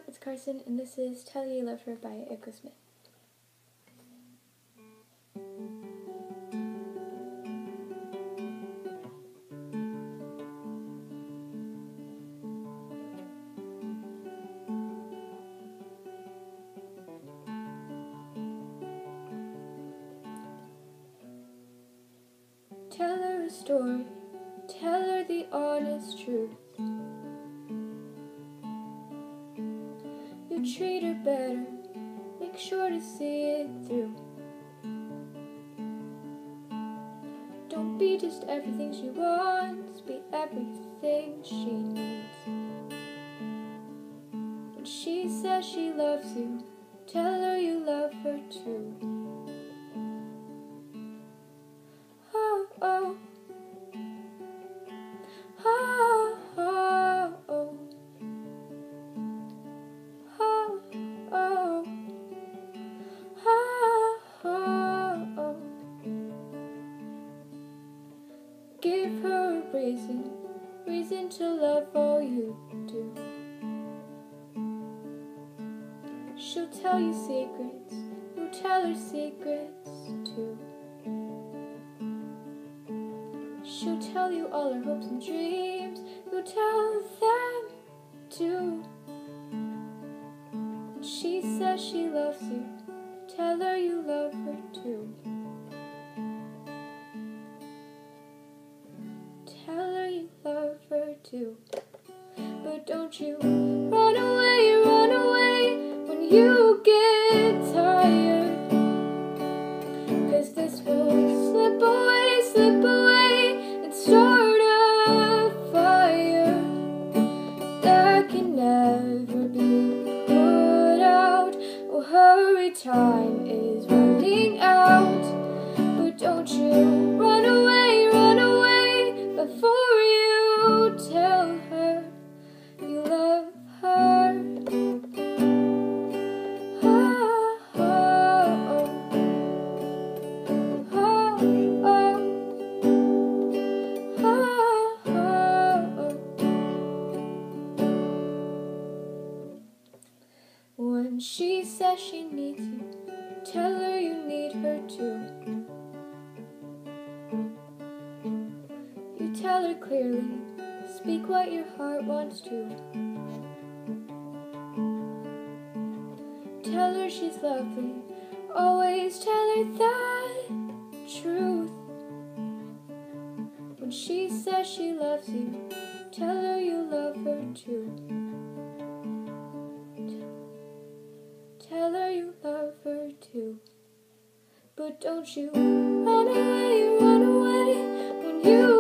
it's Carson, and this is Tell You You Love Her by Echosmith. Tell her a story, tell her the honest truth. You treat her better, make sure to see it through. Don't be just everything she wants, be everything she needs. When she says she loves you, tell her you love her too. Oh, oh. Oh, oh, oh. Oh, oh. Oh, oh, oh. Give her a reason to love all you do. She'll tell you secrets, you tell her secrets too. She'll tell you all her hopes and dreams, you tell them too. When she says she loves you, tell her you love her too. Tell her you love her too. But don't you run away when you get tired, 'cause this will slip away and start a fire that can never be put out. Oh, hurry, time is running out. But don't you run away before you tell her you love her. Oh, oh, oh. Oh, oh. Oh, oh. When she says she needs you, tell her you need her too. You tell her clearly, speak what your heart wants to. Tell her she's lovely, always tell her that truth. When she says she loves you, tell her you love her too. Tell her you love her too. But don't you run away when you